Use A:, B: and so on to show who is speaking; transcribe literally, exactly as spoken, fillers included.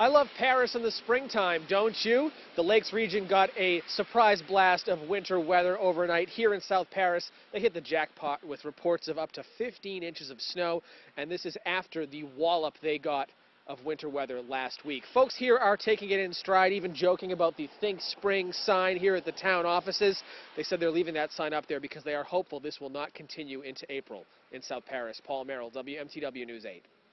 A: I love Paris in the springtime, don't you? The Lakes region got a surprise blast of winter weather overnight here in South Paris. They hit the jackpot with reports of up to fifteen inches of snow, and this is after the wallop they got of winter weather last week. Folks here are taking it in stride, even joking about the Think Spring sign here at the town offices. They said they're leaving that sign up there because they are hopeful this will not continue into April in South Paris. Paul Merrill, W M T W News eight.